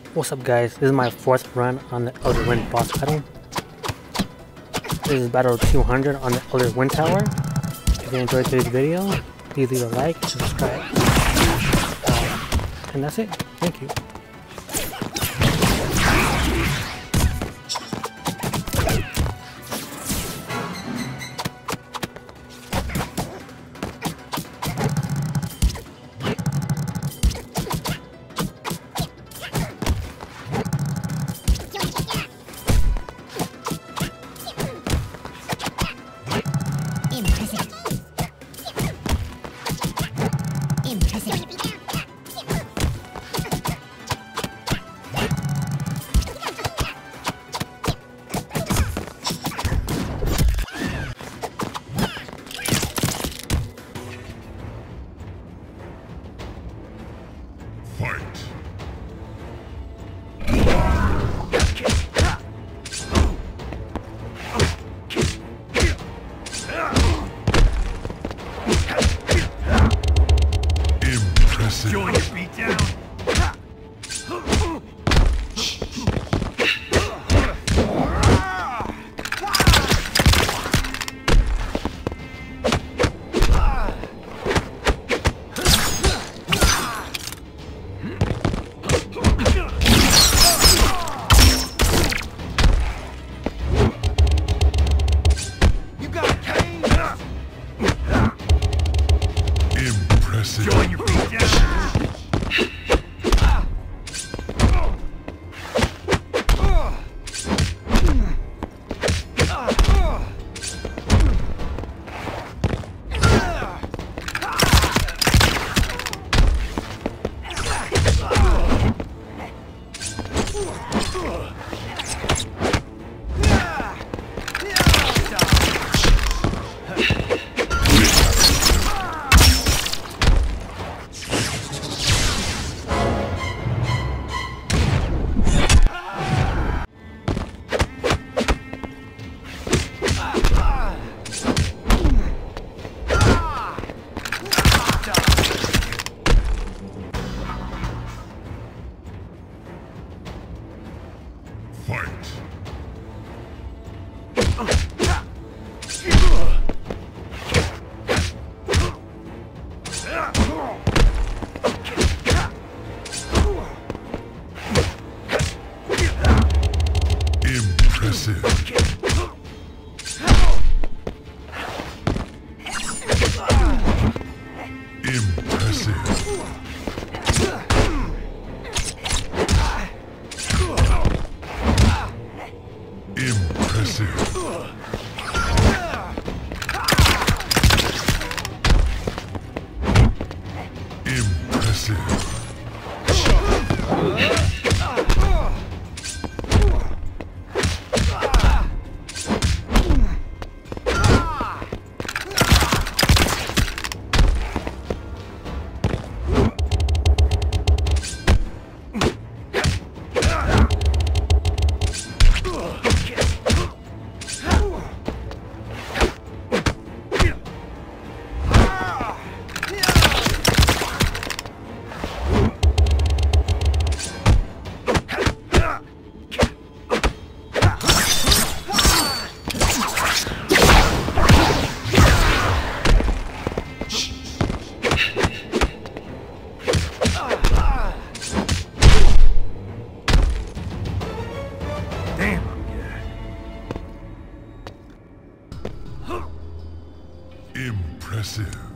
What's up guys, this is my 4th run on the Elder Wind boss battle. This is battle 200 on the Elder Wind Tower. If you enjoyed today's video, please leave a like and subscribe. And that's it. Thank you. Join your feet down. You got a cane. Impressive. Join your feet down. Impressive.